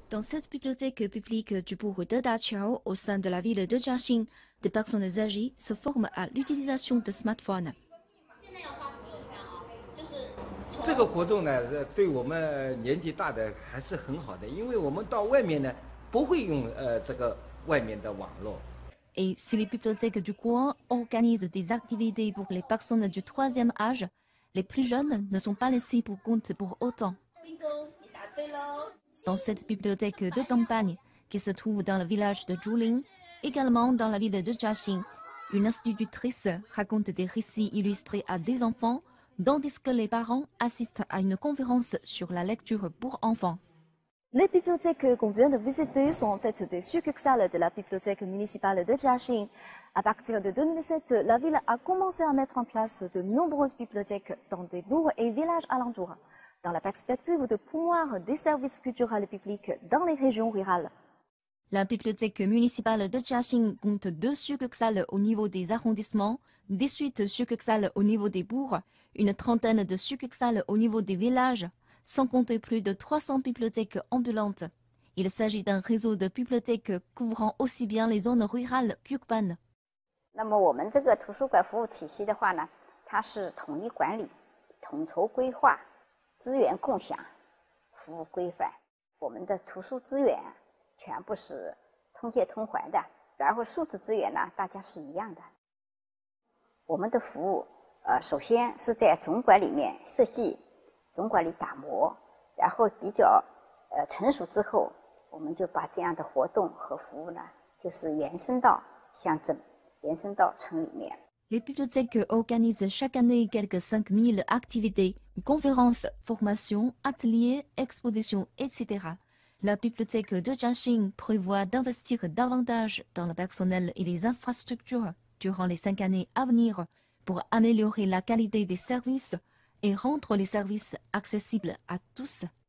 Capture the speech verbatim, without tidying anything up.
Dans cette bibliothèque publique du bourg de Dachao, au sein de la ville de Jiaxing, des personnes âgées se forment à l'utilisation de smartphones. 这个活动呢，是对我们年纪大的还是很好的，因为我们到外面呢不会用呃这个外面的网络。 Et si les bibliothèques du coin organisent des activités pour les personnes du troisième âge, les plus jeunes ne sont pas laissés pour compte pour autant. Dans cette bibliothèque de campagne, qui se trouve dans le village de Zhuling, également dans la ville de Jiaxing, une institutrice raconte des récits illustrés à des enfants, tandis que les parents assistent à une conférence sur la lecture pour enfants. Les bibliothèques qu'on vient de visiter sont en fait des succursales de la bibliothèque municipale de Jiaxing. À partir de deux mille sept, la ville a commencé à mettre en place de nombreuses bibliothèques dans des bourgs et villages alentours, dans la perspective de promouvoir des services culturels publics dans les régions rurales. La bibliothèque municipale de Jiaxing compte deux succursales au niveau des arrondissements, dix-huit succursales au niveau des bourgs, une trentaine de succursales au niveau des villages, sans compter plus de trois cents bibliothèques ambulantes. Il s'agit d'un réseau de bibliothèques couvrant aussi bien les zones rurales qu'urbaines. 那么我们这个图书馆服务体系的话呢，它是统一管理、统筹规划、资源共享、服务规范。我们的图书资源全部是通介通还的，然后数字资源呢，大家是一样的。我们的服务，呃，首先是在总馆里面设计。 总管理打磨，然后比较呃成熟之后，我们就把这样的活动和服务呢，就是延伸到乡镇，延伸到村里面。 Les bibliothèques organisent chaque année quelques cinq mille activités, conférences, formations, ateliers, expositions, et cetera. La bibliothèque de Jiaxing prévoit d'investir davantage dans le personnel et les infrastructures durant les cinq années à venir pour améliorer la qualité des services et rendre les services accessibles à tous.